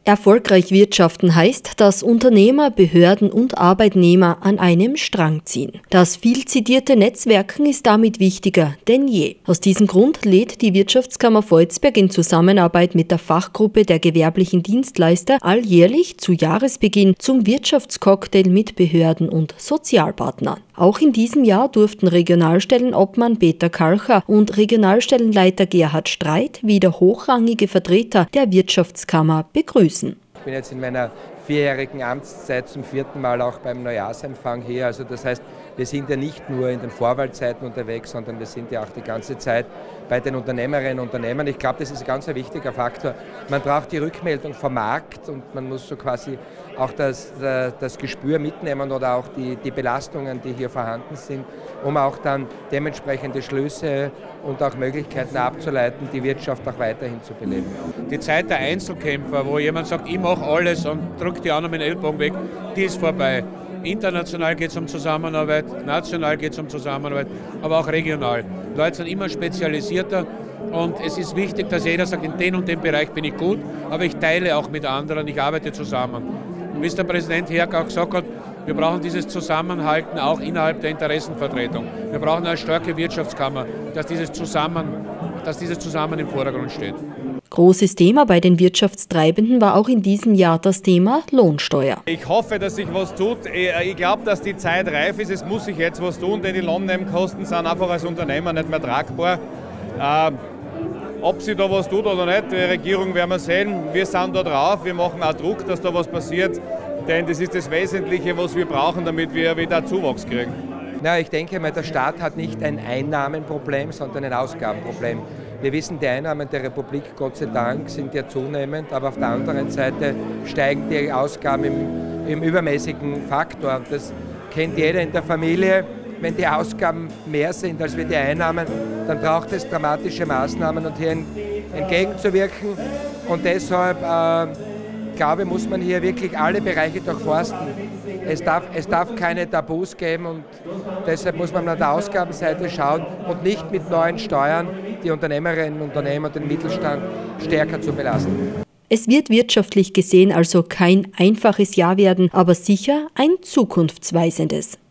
Erfolgreich wirtschaften heißt, dass Unternehmer, Behörden und Arbeitnehmer an einem Strang ziehen. Das viel zitierte Netzwerken ist damit wichtiger denn je. Aus diesem Grund lädt die Wirtschaftskammer Volzberg in Zusammenarbeit mit der Fachgruppe der gewerblichen Dienstleister alljährlich zu Jahresbeginn zum Wirtschaftscocktail mit Behörden und Sozialpartnern. Auch in diesem Jahr durften Regionalstellenobmann Peter Kalcher und Regionalstellenleiter Gerhard Streit wieder hochrangige Vertreter der Wirtschaftskammer begrüßen. Ich bin jetzt in meiner 4-jährigen Amtszeit zum 4. Mal auch beim Neujahrsempfang hier. Also das heißt, wir sind ja nicht nur in den Vorwahlzeiten unterwegs, sondern wir sind ja auch die ganze Zeit bei den Unternehmerinnen und Unternehmern. Ich glaube, das ist ein ganz wichtiger Faktor. Man braucht die Rückmeldung vom Markt und man muss so quasi auch das Gespür mitnehmen oder auch die Belastungen, die hier vorhanden sind, um auch dann dementsprechende Schlüsse und auch Möglichkeiten abzuleiten, die Wirtschaft auch weiterhin zu beleben. Die Zeit der Einzelkämpfer, wo jemand sagt, ich mache alles und drückt die anderen mit dem Ellbogen weg, die ist vorbei. International geht es um Zusammenarbeit, national geht es um Zusammenarbeit, aber auch regional. Die Leute sind immer spezialisierter und es ist wichtig, dass jeder sagt, in dem und dem Bereich bin ich gut, aber ich teile auch mit anderen, ich arbeite zusammen. Und wie es der Präsident Herk auch gesagt hat, wir brauchen dieses Zusammenhalten auch innerhalb der Interessenvertretung. Wir brauchen eine starke Wirtschaftskammer, dass dieses Zusammen im Vordergrund steht. Großes Thema bei den Wirtschaftstreibenden war auch in diesem Jahr das Thema Lohnsteuer. Ich hoffe, dass sich was tut. Ich glaube, dass die Zeit reif ist. Es muss sich jetzt was tun, denn die Lohnnebenkosten sind einfach als Unternehmer nicht mehr tragbar. Ob sie da was tut oder nicht, die Regierung werden wir sehen. Wir sind da drauf, wir machen auch Druck, dass da was passiert. Denn das ist das Wesentliche, was wir brauchen, damit wir wieder Zuwachs kriegen. Na, ich denke mal, der Staat hat nicht ein Einnahmenproblem, sondern ein Ausgabenproblem. Wir wissen, die Einnahmen der Republik, Gott sei Dank, sind ja zunehmend, aber auf der anderen Seite steigen die Ausgaben im übermäßigen Faktor. Das kennt jeder in der Familie. Wenn die Ausgaben mehr sind als wir die Einnahmen, dann braucht es dramatische Maßnahmen und hier entgegenzuwirken. Und deshalb glaube ich, muss man hier wirklich alle Bereiche durchforsten. Es darf keine Tabus geben und deshalb muss man an der Ausgabenseite schauen und nicht mit neuen Steuern die Unternehmerinnen und Unternehmer und den Mittelstand stärker zu belasten. Es wird wirtschaftlich gesehen also kein einfaches Jahr werden, aber sicher ein zukunftsweisendes.